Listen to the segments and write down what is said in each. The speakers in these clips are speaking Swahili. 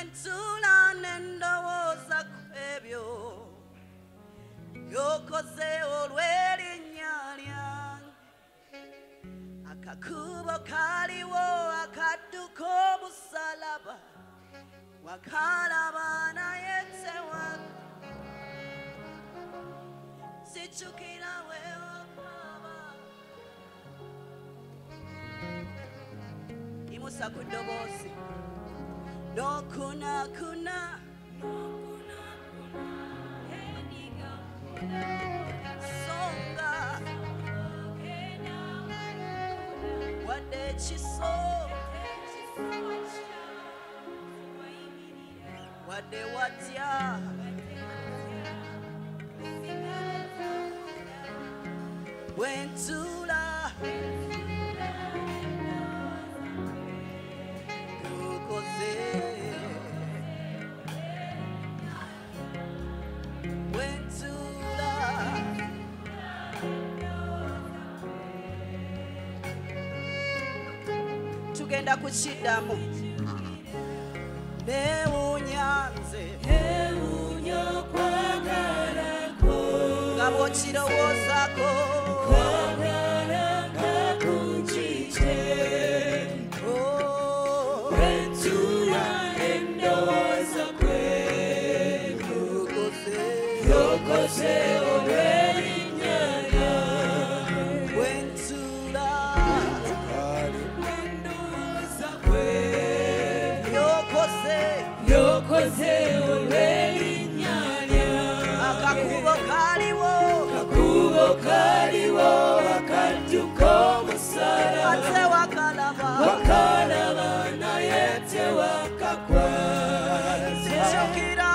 Wentula nendowoza kwebyo yokoze olw'erinnya lyange akakubo kaliwo akadduka omusalaba wakalaba naye tewaka sichukira weokaba imusa ku ddoboozi Nokuna kuna songa wade chiso wade watya wentula tugenda kukidamu newunyanze kwagala nga bw'okirowoozako wentula endowooza kwe yokoze olw'erinnya lyange wentula yokoze olw'erinnya lyange akakubo kaliwo akadduka omusalaba ate wakalaba naye tewakakwa sichukira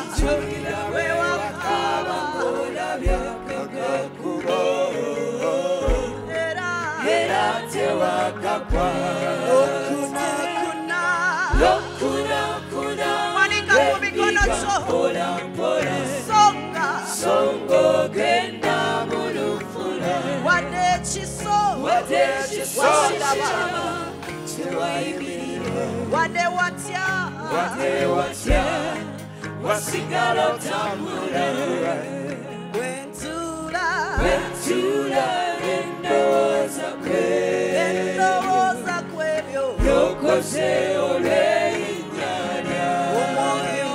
wewakaba olabye akakubo era tewakakwa Lokuna wanika ku mikono gyo songa genda mu lufula wadde ekiso wakiraba tewayimirira wadde watya wasigala otambula wentula endowooza kwebyo yokoze olw'erinnya lyange omwoyo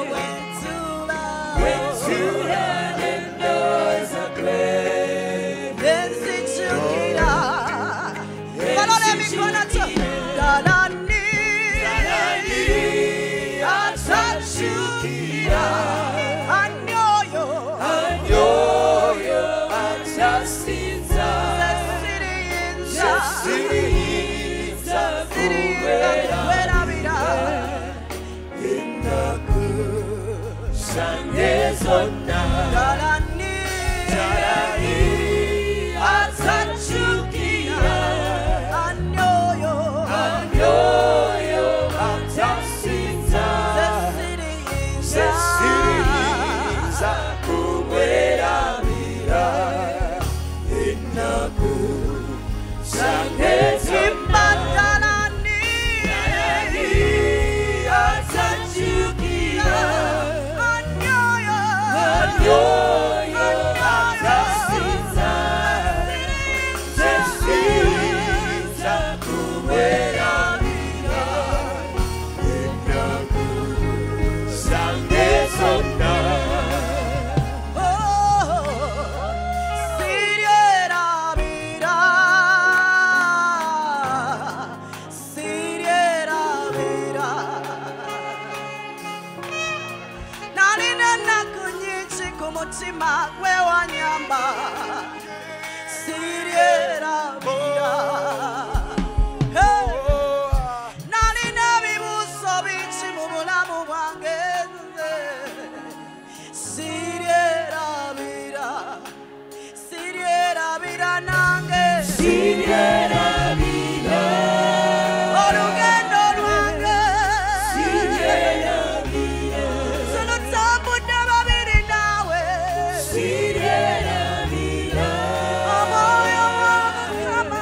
wentula endowooza kwe nenzijukira balola emikono gyo dalani atajukira anyoyo atasinza siriyinza kuwerabira ennaku zange zonna dalani atajukira anyoyo atasinza siriyinza kuwerabira ennaku zange zonna dalani atajukira anyoyo atasinza kuwerabira ennaku zange zonna mutima gwe wanyamba siryerabira nalina ebibuuzo bingi mu bulamu bwange nze siryerabira nange olugendo lwange zino tambudde babiri nawe omwoyo w'Omukama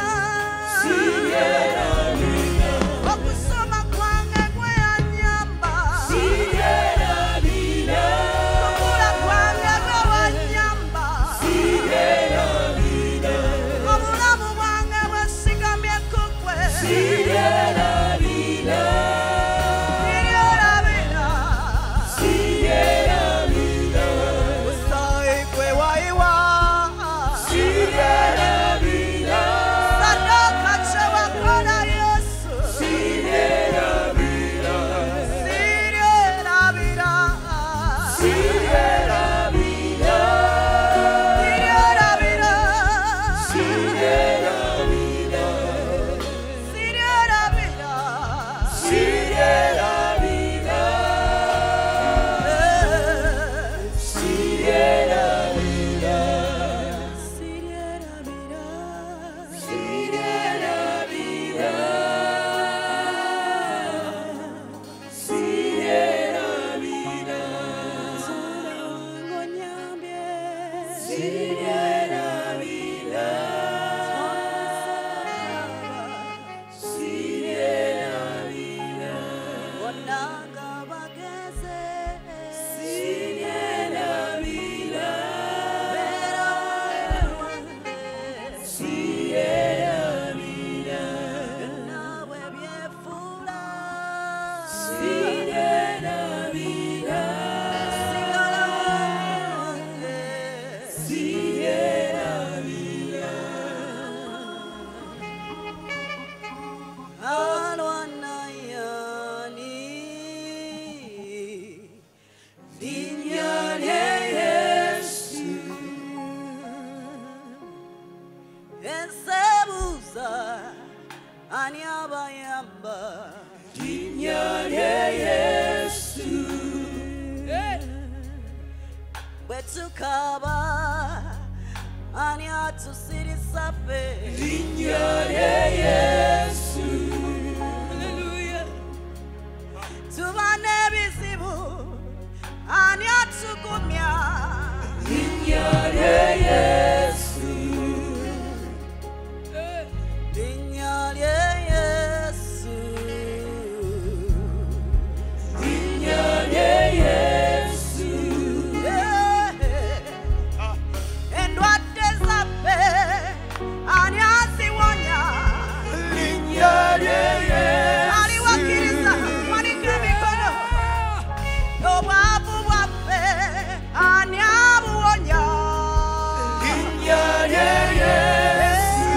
tukaba ani atusirisa fe linnya lya Yesu Hallelujah tubane bizibu ani atugumya linnya lya Yesu linnya lya Yesu linnya lya Yesu endwadde zaffe ani aziwonya linnya lya Yesu aliwakkiriza manika emikono obwavu bwaffe ani abuwonya linnya lya Yesu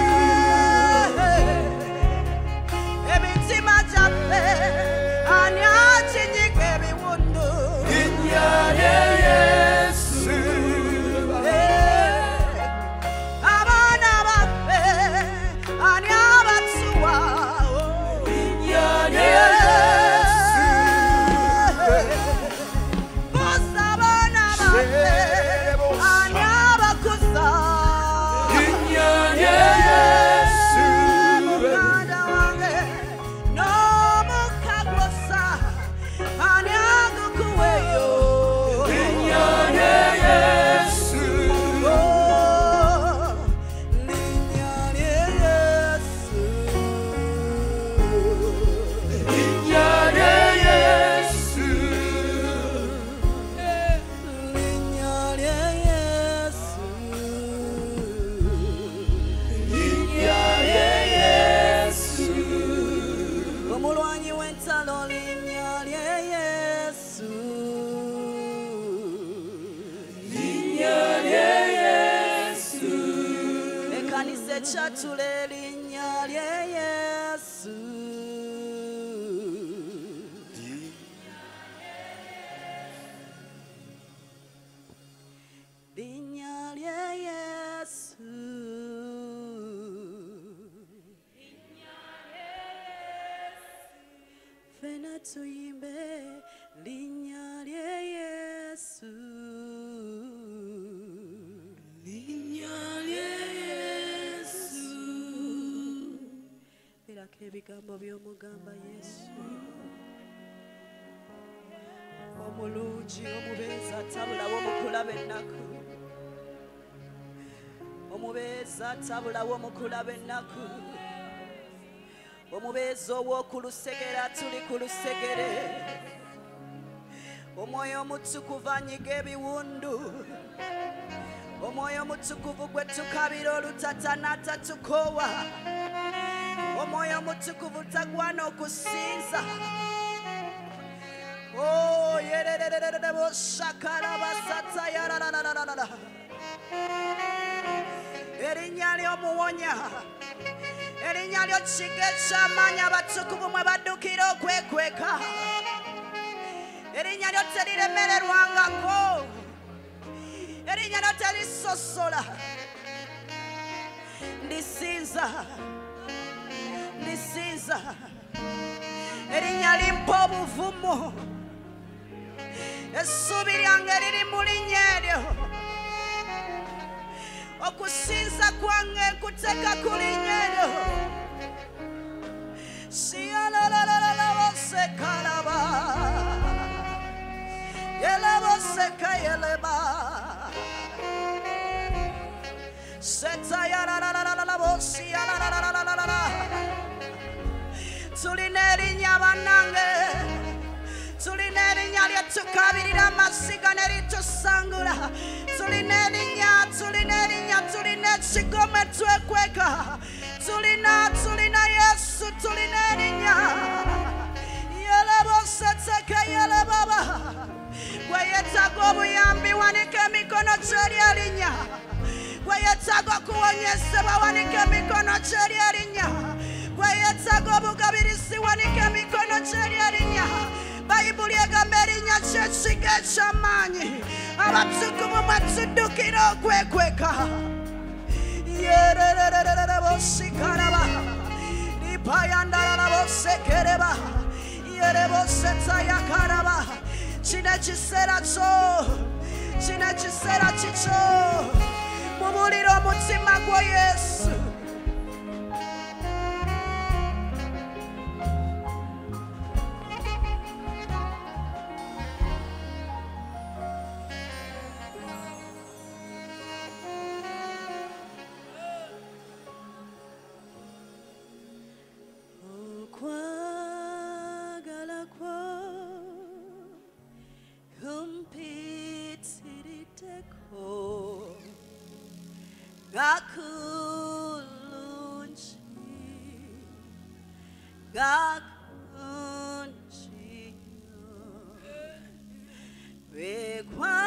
emitima gyaffe ani akinyiga ebiwundu linnya lya Yesu abaana baffe ani abatuwa linnya lya Yesu bosa abaana baffe ani abakuza linnya lya Yesu mwana wange n'omukagosa ani agukuweyo linnya lya Yesu linnya lya Yesu linnya lya Yesu linnya lya Yesu linnya lya Yesu omulwanyi w'entalo linnya lya Yesu linnya lya Yesu ekkanisa ekyatula erinnya lya Yesu linnya lya Yesu fena tuyimbe linnya lya Yesu linnya lya Yesu birako ebigambo by'omugamba Yesu omulungi omubeezi atabulawo mukulaba ennaku omubeezi atabulawo mukulaba ennaku omubeezi ow'oku lusegere atuli ku lusegere omwoyo omutukuvu anyiga ebiwundu omwoyo omutukuvu gwe tukabira olutata n'atatukoowa omwoyo omutukuvu tagwana okusinza yererererere boshakala basata yararararara erinnya ly'omuwonya erinnya lyo kiga eky'amaanyi abatukuvu mwe baddukira okwekweka erinnya lyo teriremererwangako erinnya lyo terisosola ndisinza erinnya limpa obuvumu essuubi lyange liri mu linnya eryo okusinza kwange nkuteeka ku linnya eryo siyalalalalabosekalaba yelaboseka yeleba setayalalalalabosi tulina erinnya bannange tulina erinnya lyetukabirira amasiga ne litusangula tulina ekigo mwe twekweka tulina Yesu tulina erinnya yeleboseteke yelebaba gwe yeetaga obuyambi wanika emikono gy'eri erinnya gwe yeetaga okuwonyesebwa wanika emikono gy'eri erinnya gwe yeetaga obugabirisi wanika emikono gy'eri erinnya bayibuli egamba erinnya ky'ekiga eky'amaanyi abatukuvu mwe tuddukira okwekweka yererererere bosikaraba lipayandalala bosekereba yere boseta yakaraba kino ekiseera kyo kino ekiseera kikyo mubulira omutima gwa Yesu. Okwagala kwo kumpitirideko gakulungi gakunjino